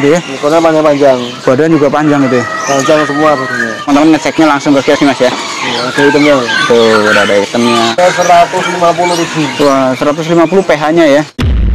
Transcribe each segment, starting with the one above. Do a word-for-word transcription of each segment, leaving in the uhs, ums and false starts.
gitu ya. Ekornya panjang-panjang. Badan juga panjang gitu ya. Panjang semua badannya. Teman-teman ngeceknya langsung ke kios nih Mas ya. Iya, ada itemnya. Tuh, udah ada itemnya. seratus lima puluh ribu. Wah, seratus lima puluh P H-nya ya.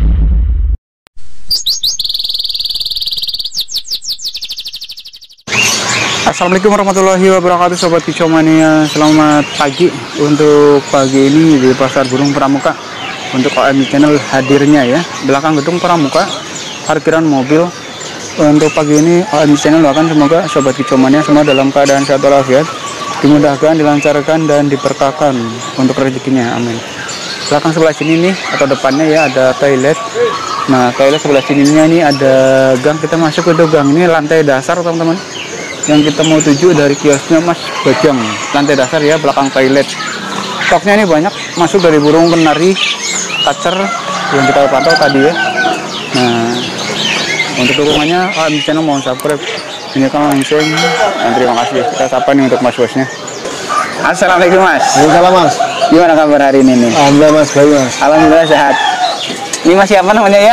Assalamualaikum warahmatullahi wabarakatuh Sobat Kicomania. Selamat pagi. Untuk pagi ini di Pasar Burung Pramuka, untuk O M I Channel hadirnya ya, belakang gedung Pramuka, parkiran mobil. Untuk pagi ini O M I Channel doakan semoga Sobat Kicomania semua dalam keadaan sehat walafiat, dimudahkan, dilancarkan, dan diberkahkan untuk rezekinya, amin. Belakang sebelah sini nih, atau depannya ya, ada toilet. Nah, toilet sebelah sininya ini ada gang. Kita masuk ke gang ini, lantai dasar teman-teman. Yang kita mau tuju dari kiosnya Mas Bajang, lantai dasar ya, belakang toilet. Stoknya ini banyak, masuk dari burung kenari, kacer yang kita pantau tadi ya. Nah, untuk dukungannya O M I Channel mohon subscribe, ini kan langsung. Dan terima kasih. Kita sapa nih untuk Mas Bosnya. Assalamualaikum Mas. Waalaikumsalam Mas. Gimana kabar hari ini nih? Alhamdulillah Mas, baik Mas. Alhamdulillah sehat. Ini Mas siapa namanya ya?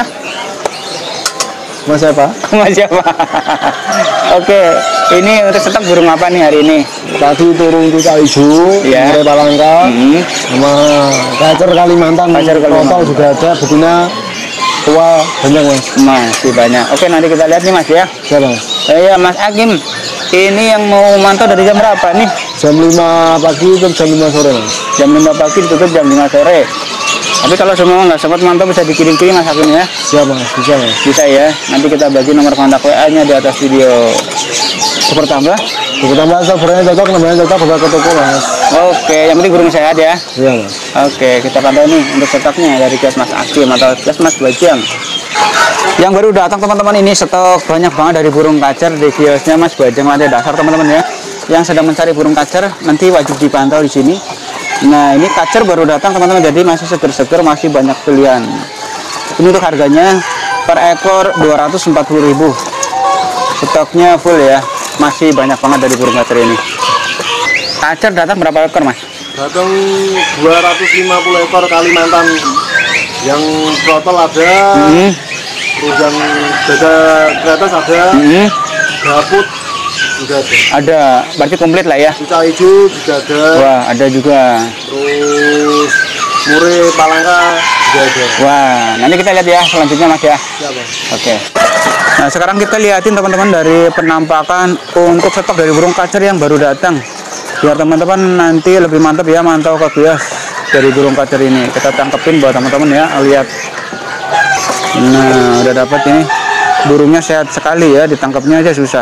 Mas siapa? Mas siapa? Oke, ini untuk stok burung apa nih hari ini? Tadi turun tuca hijau, ya. Murai Palangka, hmm. sama kacer Kalimantan. Kacer Kalimantan. Total juga ada, betina tua banyak Mas. Masih banyak. Oke, nanti kita lihat nih Mas ya. Siapa Mas? Eh, ya Mas Agim, ini yang mau mantau dari jam berapa nih? Jam lima pagi ke jam lima sore Mas. Jam lima pagi ditutup jam lima sore. Tapi kalau semua nggak sempat mantau bisa dikirim-kirim Mas Agim ya. Siapa Mas? Bisa Mas. Bisa ya. Nanti kita bagi nomor kontak W A-nya di atas video. Super tambah? Super tambah, sabarnya cocok, namanya cocok, bawa ke toko Mas. Oke, yang penting burung sehat ya. Iya Mas. Oke, kita pantau nih untuk stoknya dari kios Mas Agim atau kios Mas Bajang. Yang baru datang teman-teman, ini stok banyak banget dari burung kacer di kiosnya Mas Bajang lantai dasar teman-teman ya. Yang sedang mencari burung kacer nanti wajib dipantau di sini. Nah, ini kacer baru datang teman-teman, jadi masih seger-seger, masih banyak pilihan. Ini untuk harganya per ekor dua ratus empat puluh ribu. Stoknya full ya, masih banyak banget dari burung kacer ini. Kacer datang berapa ekor Mas? Datang dua ratus lima puluh ekor Kalimantan. Yang protol ada, hmm. terus yang dada kreatas ada, hmm. gaput juga ada. Ada, berarti komplit lah ya. Tuca hijau juga ada. Wah, ada juga. Terus Murai Palangka juga ada. Wah, nanti kita lihat ya selanjutnya Mas ya. Siapa? Oke. Nah, sekarang kita lihatin teman-teman dari penampakan untuk stok dari burung kacer yang baru datang. Biar teman-teman nanti lebih mantap ya mantau ke kios dari burung kacer ini. Kita tangkepin buat teman-teman ya, lihat. Nah, udah dapat ini. Burungnya sehat sekali ya, ditangkapnya aja susah.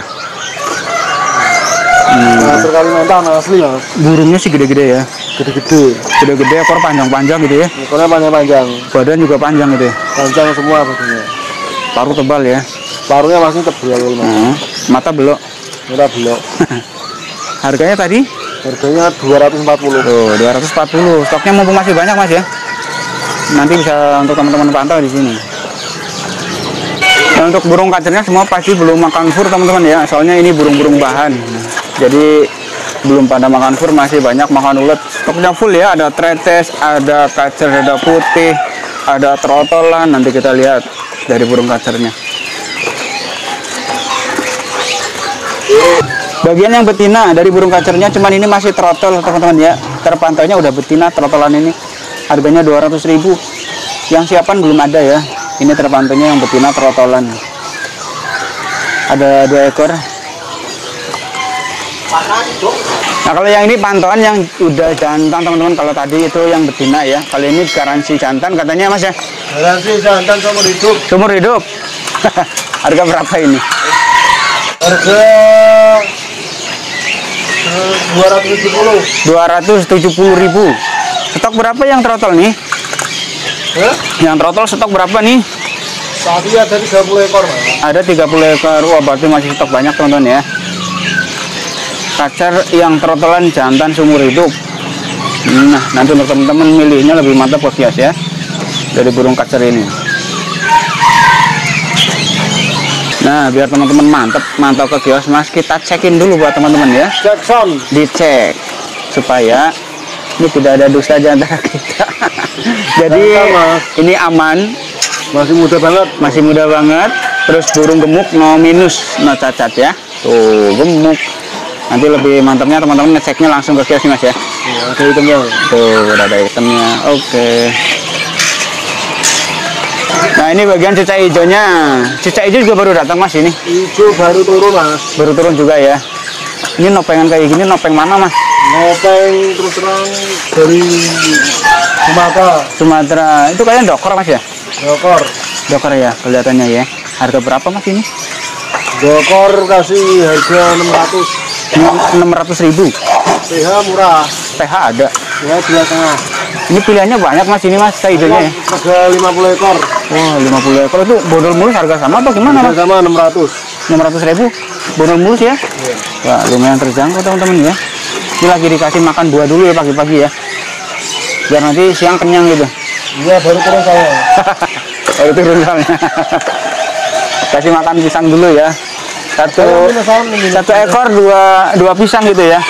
Hmm. Nah, Kalimantan asli Mas. Burungnya sih gede-gede ya. Gede-gede. Gede-gede, ekor panjang-panjang gitu ya. Ekornya panjang-panjang. Badan juga panjang gitu ya. Panjang semua badannya. Paruh tebal ya. Paruhnya masih tebal Mas. Hmm. Mata belok. Mata belok. Harganya tadi? Harganya dua ratus empat puluh. Tuh, dua ratus empat puluh. Stoknya mumpung masih banyak Mas ya. Nanti bisa untuk teman-teman pantau di sini. Dan untuk burung kacernya semua pasti belum makan fur teman-teman ya. Soalnya ini burung-burung bahan. Jadi belum pada makan fur, masih banyak makan ulet. Stoknya full ya, ada tretes, ada kacer dada putih, ada trotolan. Nanti kita lihat dari burung kacernya. Bagian yang betina dari burung kacernya cuman ini masih trotol teman-teman ya. Terpantaunya udah betina trotolan ini. Harganya dua ratus ribu. Yang siapan belum ada ya. Ini terpantaunya yang betina trotolan. Ada dua ekor. Nah, kalau yang ini pantauan yang udah jantan teman-teman. Kalau tadi itu yang betina ya. Kali ini garansi jantan katanya Mas ya. Garansi jantan seumur hidup. Seumur hidup. Harga berapa ini? Harga dua ratus tujuh puluh. dua ratus tujuh puluh ribu. Stok berapa yang trotol nih? Hah? Yang trotol stok berapa nih? Tadi ada tiga puluh ekor Mas. Ada tiga puluh ekor. Wah, berarti masih stok banyak teman-teman ya. Kacer yang trotolan jantan seumur hidup. Nah, nanti untuk teman-teman milihnya lebih mantap ke kios ya. Dari burung kacer ini. Nah, biar teman-teman mantap mantau ke kios Mas, kita cekin dulu buat teman-teman ya. Cek sound. Dicek supaya ini tidak ada dusta di antara kita. Jadi ini aman, masih muda banget, masih muda banget. Terus burung gemuk no minus no cacat ya. Tuh gemuk. Nanti lebih mantapnya teman-teman ngeceknya langsung ke kios Mas ya. Iya, ada itemnya. Tuh udah ada itemnya. Oke. Nah ini bagian cicak hijaunya. Cicak hijau juga baru datang Mas ini. Hijau baru turun Mas. Baru turun juga ya. Ini nopengan kayak gini nopeng mana Mas? Nopeng terus terang dari Sumatera. Sumatera. Itu kayaknya dokor Mas ya? Dokor. Dokor ya kelihatannya ya. Harga berapa Mas ini? Dokor kasih harga enam ratus. enam ratus ribu. P H murah. P H ada. P H dua setengah. Ini pilihannya banyak Mas ini Mas, hijaunya ya. Harga lima puluh ekor. Wah, lima puluh ekor itu bondol mulus harga sama apa gimana Mas? Harga sama enam ratus. enam ratus ribu bondol mulus ya? Iya. Wah, lumayan terjangkau teman-teman ya. Ini lagi dikasih makan buah dulu ya pagi-pagi ya. Biar nanti siang kenyang gitu. Iya, baru turun saya. Baru turun soalnya. Kasih makan pisang dulu ya. Satu satu ekor dua dua pisang gitu ya.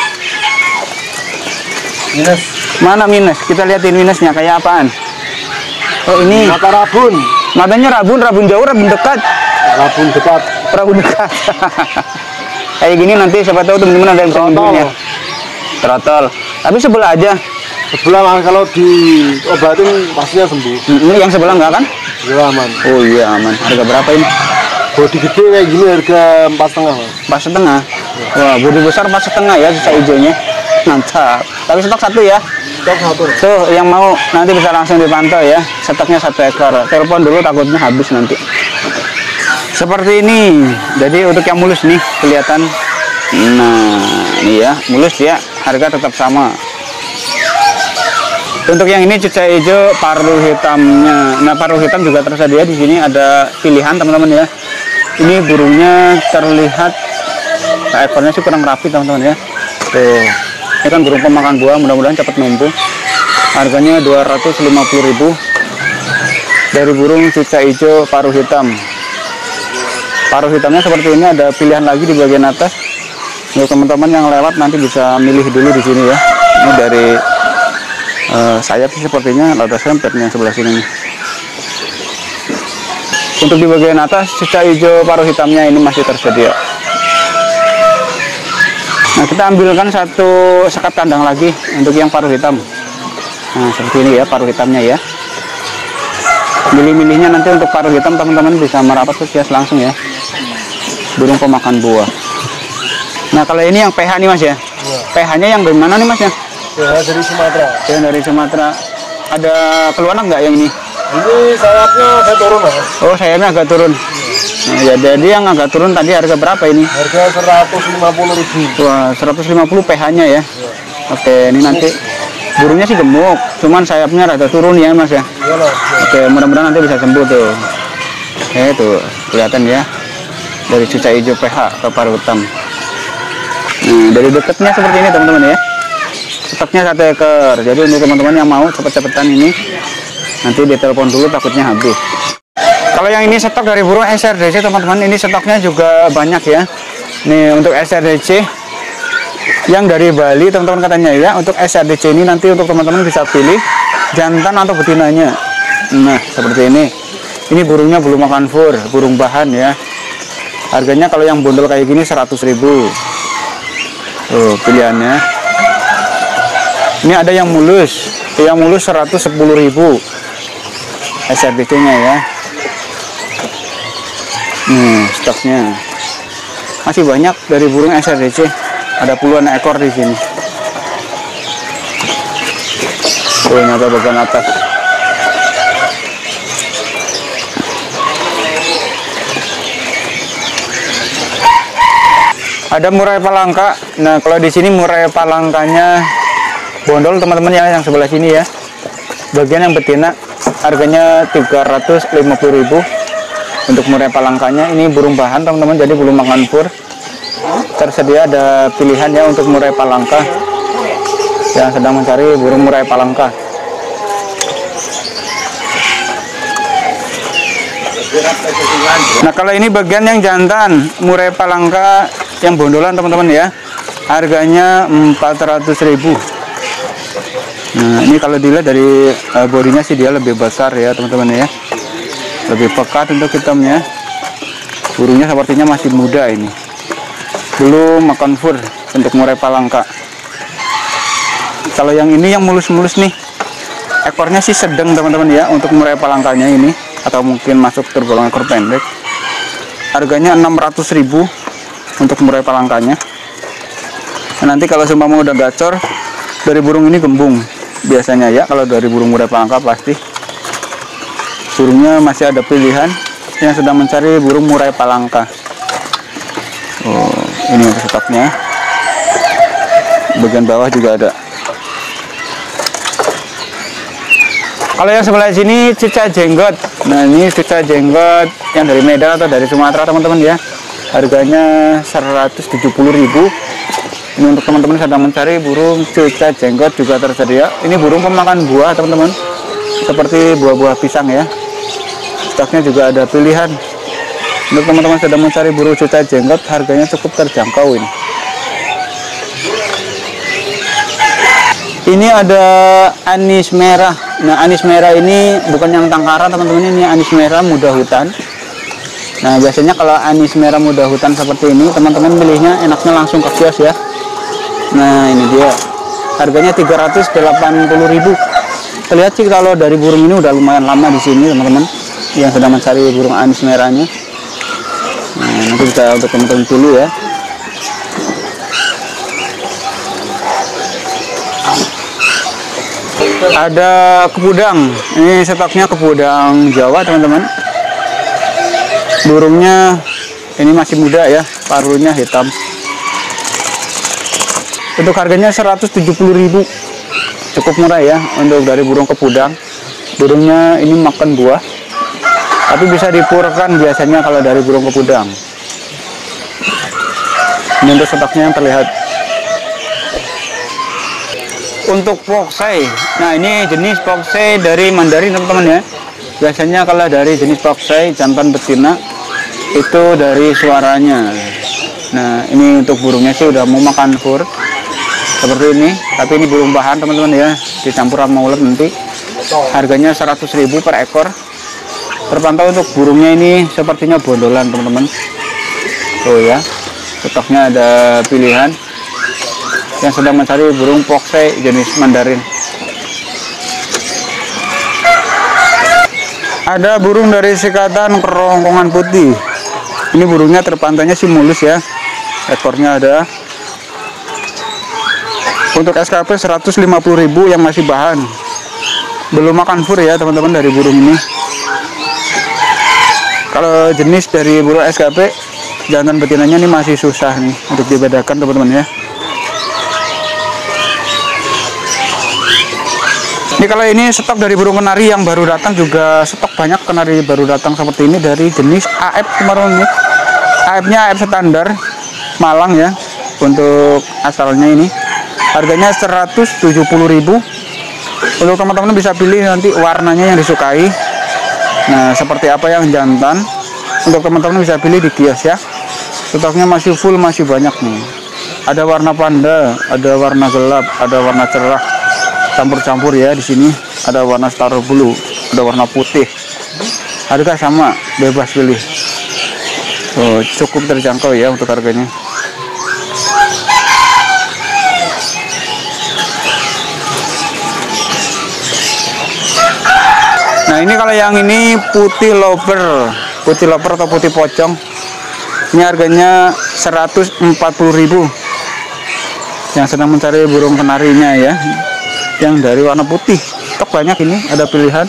Minus. Mana minus? Kita lihatin minusnya kayak apaan. Oh ini. Mata rabun. Matanya rabun, rabun jauh, rabun dekat. Rabun dekat. Rabun dekat. Kayak gini nanti siapa tahu teman-teman ada yang bisa nyembuhnya. Trotol. Tapi sebelah aja. Sebelah Mas, kalau diobatin pastinya sembuh. Ini yang sebelah enggak kan? Sebelah aman. Oh iya aman. Harga berapa ini? Bodi gede kayak gini harga empat setengah Mas. Empat setengah. Wah, bodi besar empat setengah ya sisa hijaunya. Mantap. Tapi stok satu ya. Stok satu. Tuh yang mau nanti bisa langsung dipantau ya. Stoknya satu ekor. Telepon dulu takutnya habis nanti. Seperti ini. Jadi untuk yang mulus nih kelihatan. Nah, ini ya mulus ya. Harga tetap sama. Untuk yang ini cicak hijau paruh hitamnya. Nah paruh hitam juga tersedia di sini ada pilihan teman-teman ya. Ini burungnya terlihat ekornya sih kurang rapi teman-teman ya. Tuh, ini kan burung pemakan buah, mudah-mudahan cepat numbuh. Harganya dua ratus lima puluh ribu dari burung cicak hijau paruh hitam. Paruh hitamnya seperti ini, ada pilihan lagi di bagian atas. Untuk teman-teman yang lewat nanti bisa milih dulu di sini ya. Ini dari uh, sayap sih sepertinya lotus sempetnya sebelah sini nih. Untuk di bagian atas cicak hijau paruh hitamnya ini masih tersedia. Nah kita ambilkan satu sekat kandang lagi untuk yang paruh hitam. Nah seperti ini ya paruh hitamnya ya. Milih-milihnya nanti untuk paruh hitam teman-teman bisa merapat ke kios langsung ya. Burung pemakan buah. Nah kalau ini yang P H nih Mas ya. Ya. P H-nya yang dari mana nih Mas ya? P H dari Sumatera. Yang dari Sumatera. Ada keluaran nggak yang ini? Ini sayapnya saya turun Mas. Oh sayapnya agak turun. Nah, ya, jadi yang agak turun tadi harga berapa ini? Harga seratus lima puluh ribu. Wah seratus lima puluh P H-nya ya. Ya. Oke ini nanti burungnya sih gemuk, cuman sayapnya rada turun ya Mas ya. Iya Mas. Ya. Oke mudah-mudahan nanti bisa sembuh tuh. Oke tuh kelihatan ya dari cicak hijau P H ke paruh hitam. Nah dari dekatnya seperti ini teman-teman ya. Stoknya satu ekor. Jadi untuk teman-teman yang mau cepet-cepetan ini nanti ditelepon dulu takutnya habis. Kalau yang ini stok dari burung S R D C teman-teman, ini stoknya juga banyak ya. Nih untuk S R D C yang dari Bali teman-teman katanya ya. Untuk S R D C ini nanti untuk teman-teman bisa pilih jantan atau betinanya. Nah seperti ini. Ini burungnya belum makan fur, burung bahan ya. Harganya kalau yang bondol kayak gini seratus ribu. Tuh pilihannya. Ini ada yang mulus, yang mulus seratus sepuluh ribu. S R D C-nya ya. Nih stoknya masih banyak dari burung S R D C. Ada puluhan ekor di sini. Tuh nyata bagian atas. Ada murai palangka. Nah kalau di sini murai palangkanya bondol teman-teman ya, yang sebelah sini ya. Bagian yang betina harganya tiga ratus lima puluh ribu. Untuk murai palangkanya ini burung bahan teman-teman, jadi belum makan fur. Tersedia ada pilihan ya untuk murai palangka yang sedang mencari burung murai palangka. Nah kalau ini bagian yang jantan murai palangka yang bondolan teman-teman ya, harganya empat ratus ribu. Nah ini kalau dilihat dari uh, bodinya sih dia lebih besar ya teman-teman ya, lebih pekat untuk hitamnya. Burungnya sepertinya masih muda ini, belum makan fur untuk murai palangka. Kalau yang ini yang mulus-mulus nih, ekornya sih sedang teman-teman ya untuk murai palangkanya ini, atau mungkin masuk tergolong ekor pendek. Harganya enam ratus ribu untuk murai palangkanya. Nah, nanti kalau seumpama udah gacor dari burung ini gembung biasanya ya. Kalau dari burung murai palangka pasti burungnya masih ada pilihan yang sedang mencari burung murai palangka. Oh, ini untuk stoknya. Bagian bawah juga ada. Kalau yang sebelah sini cicak jenggot. Nah, ini cicak jenggot yang dari Medan atau dari Sumatera teman-teman ya. Harganya seratus tujuh puluh ribu. Ini untuk teman-teman sedang mencari burung cicak jenggot juga tersedia. Ini burung pemakan buah teman-teman, seperti buah-buah pisang ya. Stoknya juga ada pilihan. Untuk teman-teman sedang mencari burung cicak jenggot, harganya cukup terjangkau ini. Ini ada anis merah. Nah, anis merah ini bukan yang tangkara teman-teman, ini anis merah muda hutan. Nah, biasanya kalau anis merah muda hutan seperti ini, teman-teman milihnya enaknya langsung ke kios ya. Nah, ini dia. Harganya tiga ratus delapan puluh ribu. Terlihat sih kalau dari burung ini udah lumayan lama di sini, teman-teman, yang sedang mencari burung anis merahnya. Nah, nanti bisa untuk teman-teman dulu ya. Ada kepudang. Ini stoknya kepudang Jawa, teman-teman. Burungnya ini masih muda ya, paruhnya hitam. Untuk harganya seratus tujuh puluh ribu. Cukup murah ya untuk dari burung kepudang. Burungnya ini makan buah, tapi bisa dipurkan biasanya kalau dari burung kepudang. Ini untuk stoknya yang terlihat. Untuk foxey, nah ini jenis foxey dari Mandarin teman-teman ya. Biasanya kalau dari jenis foxey jantan betina itu dari suaranya. Nah, ini untuk burungnya sih udah mau makan fur seperti ini, tapi ini burung bahan teman-teman ya, dicampur sama ulet nanti. Harganya seratus ribu per ekor. Terpantau untuk burungnya ini sepertinya bondolan teman-teman. Tuh ya, stoknya ada pilihan yang sedang mencari burung foxey jenis Mandarin. Ada burung dari sikatan kerongkongan putih. Ini burungnya terpantaunya sih mulus ya, ekornya ada. Untuk S K P seratus lima puluh ribu yang masih bahan, belum makan fur ya teman-teman dari burung ini. Kalau jenis dari burung S K P jantan betinanya ini masih susah nih untuk dibedakan teman-teman ya. Ini kalau ini stok dari burung kenari yang baru datang, juga stok banyak kenari baru datang seperti ini dari jenis A F kemarin ini. A F-nya A F standar Malang ya untuk asalnya ini. Harganya seratus tujuh puluh ribu. Untuk teman-teman bisa pilih nanti warnanya yang disukai. Nah, seperti apa yang jantan, untuk teman-teman bisa pilih di kios ya. Stoknya masih full, masih banyak nih. Ada warna panda, ada warna gelap, ada warna cerah, campur-campur ya di sini. Ada warna star blue, ada warna putih. Harga sama, bebas pilih. Oh, cukup terjangkau ya untuk harganya. Nah, ini kalau yang ini putih loper, putih loper atau putih pocong. Ini harganya seratus empat puluh ribu. Yang sedang mencari burung kenarinya ya, yang dari warna putih. Stok banyak ini, ada pilihan.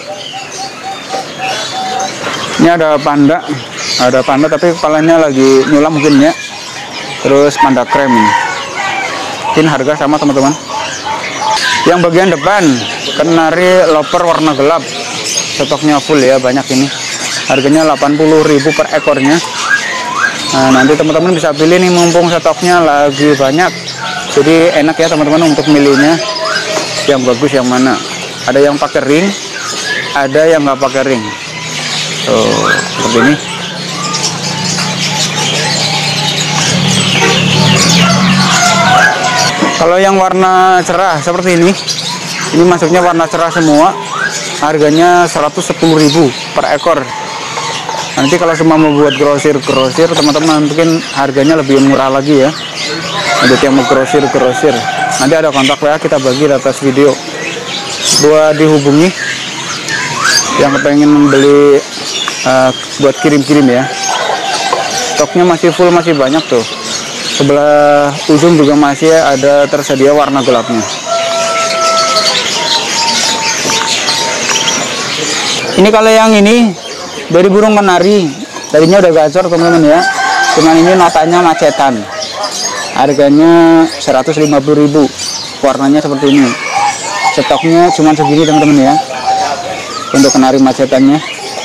Ini ada panda, ada panda tapi kepalanya lagi nyulam mungkin ya. Terus panda krem. Mungkin harga sama teman-teman. Yang bagian depan kenari loper warna gelap. Stoknya full ya, banyak ini. Harganya delapan puluh ribu per ekornya. Nah, nanti teman-teman bisa pilih nih mumpung stoknya lagi banyak. Jadi enak ya teman-teman untuk milihnya yang bagus yang mana. Ada yang pakai ring, ada yang nggak pakai ring. Tuh, seperti ini. Kalau yang warna cerah seperti ini, ini masuknya warna cerah semua. Harganya seratus sepuluh ribu per ekor. Nanti kalau semua mau buat grosir-grosir, teman-teman mungkin harganya lebih murah lagi ya. Untuk yang mau grosir-grosir, nanti ada kontak W A, kita bagi di atas video. Buat dihubungi yang pengen membeli uh, buat kirim-kirim ya. Stoknya masih full, masih banyak tuh. Sebelah ujung juga masih ada tersedia warna gelapnya. Ini kalau yang ini dari burung kenari, tadinya udah gacor teman-teman ya. Cuman ini notanya macetan. Harganya seratus lima puluh ribu. Warnanya seperti ini. Stoknya cuma segini teman-teman ya. Untuk kenari macetannya.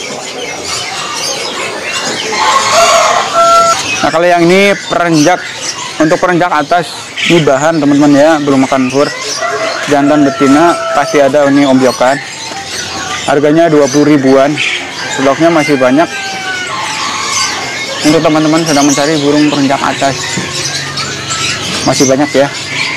Nah, kalau yang ini perenjak, untuk perenjak atas ini bahan teman-teman ya, belum makan fur. Jantan betina pasti ada ini ombyokan. Harganya dua puluh ribuan. Stoknya masih banyak. Untuk teman-teman sedang mencari burung perenjak atas, masih banyak ya.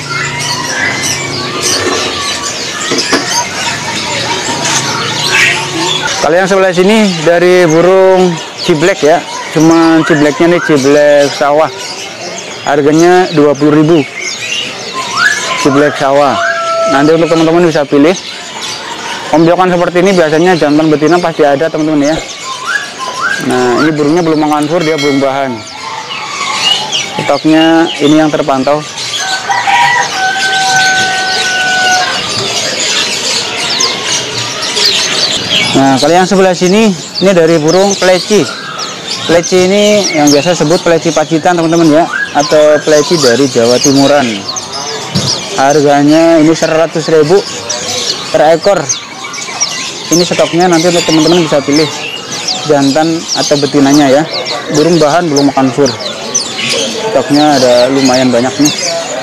Kalau yang sebelah sini dari burung ciblek ya, cuma cibleknya nih ciblek sawah. Harganya dua puluh ribu. Ciblek sawah. Nanti untuk teman-teman bisa pilih. Ombyokan seperti ini biasanya jantan betina pasti ada teman-teman ya. Nah, ini burungnya belum makan fur, dia belum bahan. Stoknya ini yang terpantau. Nah, kalau yang sebelah sini ini dari burung pleci. Pleci ini yang biasa sebut pleci Pacitan teman-teman ya, atau pleci dari Jawa Timuran. Harganya ini seratus ribu per ekor. Ini stoknya nanti untuk teman-teman bisa pilih jantan atau betinanya ya. Burung bahan belum makan fur. Stoknya ada lumayan banyak nih.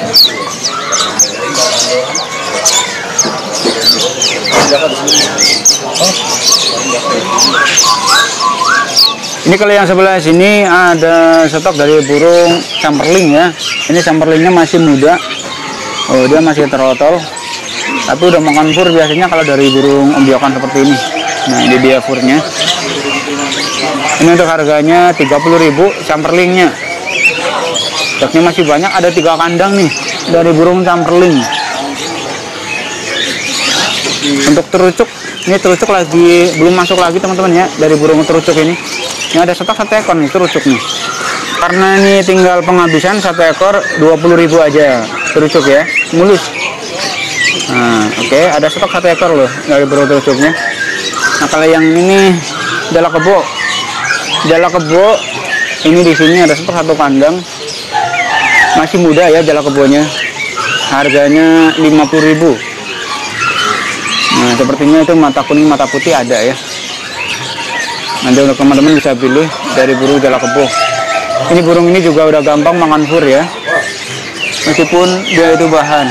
Ini kalau yang sebelah sini ada stok dari burung camperling ya. Ini camperlingnya masih muda. Oh, dia masih terotol. Tapi udah makan fur biasanya kalau dari burung ombyokan seperti ini. Nah, ini dia furnya. Ini untuk harganya tiga puluh ribu camperlingnya. Stoknya masih banyak, ada tiga kandang nih dari burung camperling. Untuk terucuk, ini terucuk lagi belum masuk lagi teman-teman ya, dari burung terucuk ini. Ini ada stok satu ekor nih terucuk nih. Karena ini tinggal penghabisan satu ekor dua puluh ribu aja terucuk ya, mulus. Nah, oke, okay. Ada stok satu ekor loh dari burung terucuknya. Nah, kalau yang ini jala kebo, jala kebo ini di sini ada stok satu kandang, masih muda ya jala kebonya. Harganya lima puluh ribu. Nah, sepertinya itu mata kuning mata putih ada ya. Nanti untuk teman-teman bisa pilih dari burung jala kebo. Ini burung ini juga udah gampang makan fur ya, meskipun dia itu bahan.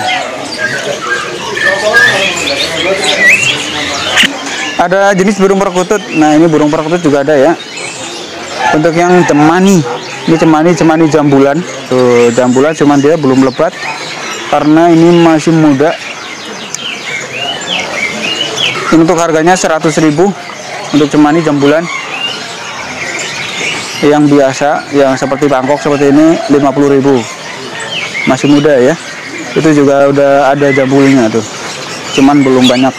Ada jenis burung perkutut. Nah, ini burung perkutut juga ada ya. Untuk yang cemani, ini cemani cemani jambulan. Tuh, jambulan cuman dia belum lebat karena ini masih muda. Ini untuk harganya seratus ribu untuk cemani jambulan. Yang biasa, yang seperti Bangkok seperti ini lima puluh ribu. Masih muda ya. Itu juga udah ada jambulnya tuh. Cuman belum banyak.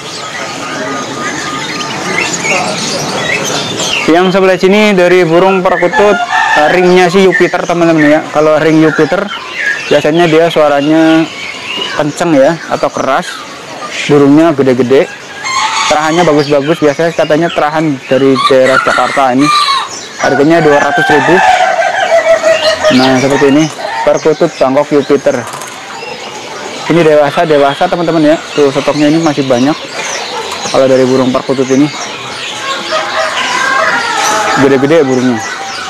Yang sebelah sini dari burung perkutut, ringnya si Jupiter teman-teman ya. Kalau ring Jupiter biasanya dia suaranya kenceng ya atau keras. Burungnya gede-gede. Terahannya bagus-bagus, biasanya katanya terahan dari daerah Jakarta ini. Harganya dua ratus ribu. Nah, seperti ini perkutut Bangkok Jupiter. Ini dewasa dewasa teman-teman ya. Tuh, stoknya ini masih banyak. Kalau dari burung perkutut ini gede-gede burungnya.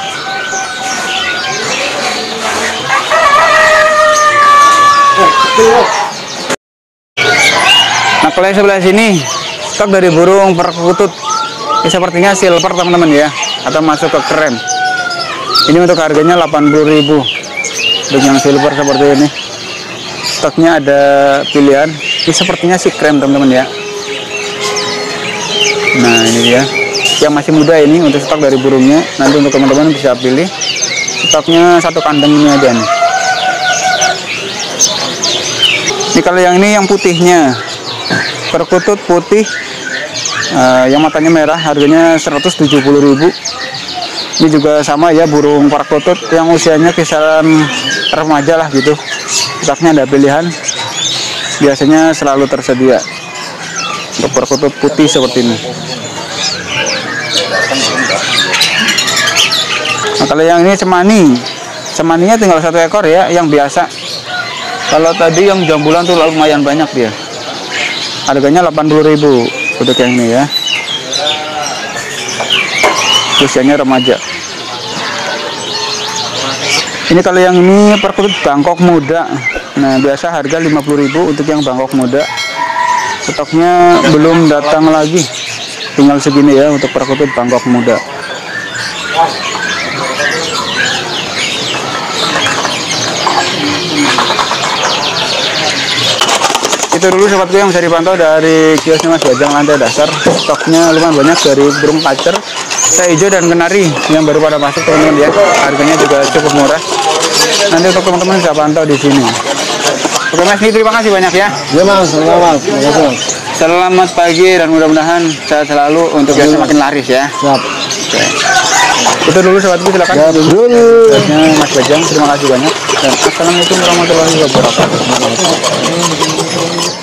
Nah, kalau yang sebelah sini stok dari burung perkutut. Ini sepertinya silver teman-teman ya, atau masuk ke krem. Ini untuk harganya delapan puluh ribu. Untuk yang silver seperti ini. Stoknya ada pilihan. Ini sepertinya si krem teman-teman ya. Nah, ini dia. yang masih muda ini untuk stok dari burungnya. Nanti untuk teman-teman bisa pilih stoknya satu kandang ini aja nih. Ini kalau yang ini yang putihnya, perkutut putih uh, yang matanya merah, harganya seratus tujuh puluh ribu. Ini juga sama ya, burung perkutut yang usianya kisaran remaja lah gitu. Stoknya ada pilihan, biasanya selalu tersedia untuk perkutut putih seperti ini. Nah, kalau yang ini cemani, cemaninya tinggal satu ekor ya, yang biasa. Kalau tadi yang jambulan tuh lumayan banyak dia. Harganya delapan puluh ribu untuk yang ini ya. Usianya remaja. Ini kalau yang ini perkutut Bangkok muda. Nah, biasa harga lima puluh ribu untuk yang Bangkok muda. Stoknya belum datang lagi. Tinggal segini ya untuk perkutut Bangkok muda. Itu dulu sobatku yang bisa dipantau dari kiosnya Mas Bajang lantai dasar. Stoknya lumayan banyak dari burung kacer, hijau dan kenari yang baru pada masuk teman-teman ya. Harganya juga cukup murah. Nanti untuk teman-teman bisa pantau di sini. Oke Mas, ini terima kasih banyak ya. Ya Mas, selamat. Selamat pagi dan mudah-mudahan sehat selalu untuk yang semakin laris ya. Siap. Oke. Itu dulu sobatku, silakan. Ya, dulu. Mas Bajang, terima kasih banyak dan assalamualaikum warahmatullahi wabarakatuh.